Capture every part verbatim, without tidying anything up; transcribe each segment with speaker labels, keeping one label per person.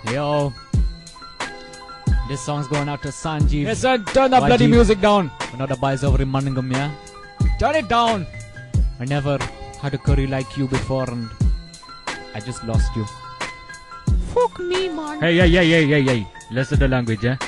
Speaker 1: Yo, this song's going out to Sanjeev.
Speaker 2: Yes, sir. Turn the bloody
Speaker 1: Sanjeev.
Speaker 2: music down.
Speaker 1: One of the boys over in Maningam, yeah?
Speaker 2: Turn it down.
Speaker 1: I never had a curry like you before and I just lost you.
Speaker 3: Fuck me, man.
Speaker 4: Hey, hey, hey, hey, hey, hey. Listen to the language, eh?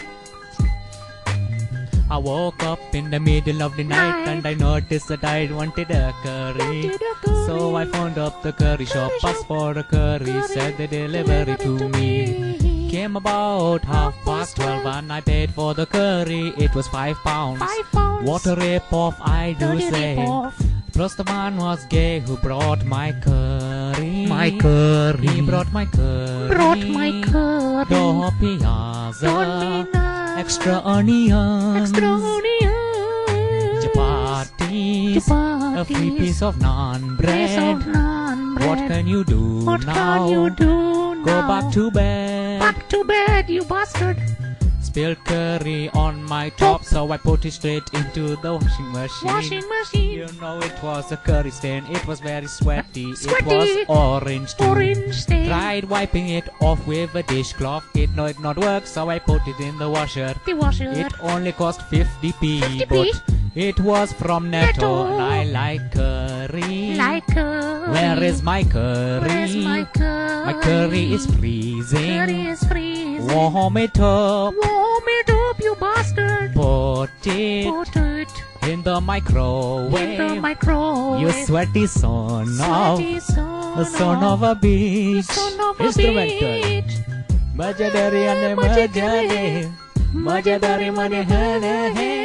Speaker 1: I woke up in the middle of the night and I noticed that I wanted a curry. So I phoned up the curry shop, asked for a curry, said they deliver it to me. Came about half past twelve and I paid for the curry, it was five pounds.
Speaker 3: Five pounds.
Speaker 1: What a rip-off, I do
Speaker 3: Dirty
Speaker 1: say.
Speaker 3: rip-off.
Speaker 1: Plus the man was gay who brought my curry.
Speaker 4: My curry.
Speaker 1: He brought my curry.
Speaker 3: Brought my curry.
Speaker 1: Do piazza.
Speaker 3: Don't be nice.
Speaker 1: Extra onions.
Speaker 3: Extra onions.
Speaker 1: Chapatis.
Speaker 3: Chapatis.
Speaker 1: A free piece of naan bread.
Speaker 3: Piece of naan bread.
Speaker 1: What can you do
Speaker 3: What
Speaker 1: now?
Speaker 3: can you do now?
Speaker 1: Go back to bed.
Speaker 3: Back to bed, you bastard.
Speaker 1: Spilled curry on my top, so I put it straight into the washing machine.
Speaker 3: Washing machine.
Speaker 1: You know it was a curry stain. It was very sweaty.
Speaker 3: Sweaty.
Speaker 1: It was orange too.
Speaker 3: Orange stain.
Speaker 1: Tried wiping it off with a dishcloth. It no, it not work, so I put it in the washer.
Speaker 3: The washer.
Speaker 1: It only cost fifty p,
Speaker 3: fifty p.
Speaker 1: but it was from Netto.
Speaker 3: Netto.
Speaker 1: And I like curry.
Speaker 3: Like curry.
Speaker 1: Where is my curry?
Speaker 3: Where's my curry?
Speaker 1: My curry is freezing.
Speaker 3: Curry is freezing.
Speaker 1: Warm it up.
Speaker 3: Warm it up, you bastard.
Speaker 1: Put it
Speaker 3: Put it
Speaker 1: in the microwave.
Speaker 3: in the microwave.
Speaker 1: You sweaty son
Speaker 3: Sweaty
Speaker 1: of
Speaker 3: son
Speaker 1: a son of a bitch.
Speaker 3: son of a
Speaker 1: Instrumental.
Speaker 3: bitch.
Speaker 1: Maja dari ane
Speaker 3: Maja
Speaker 1: maja
Speaker 3: dari.
Speaker 1: de. Maja dari mane hane he.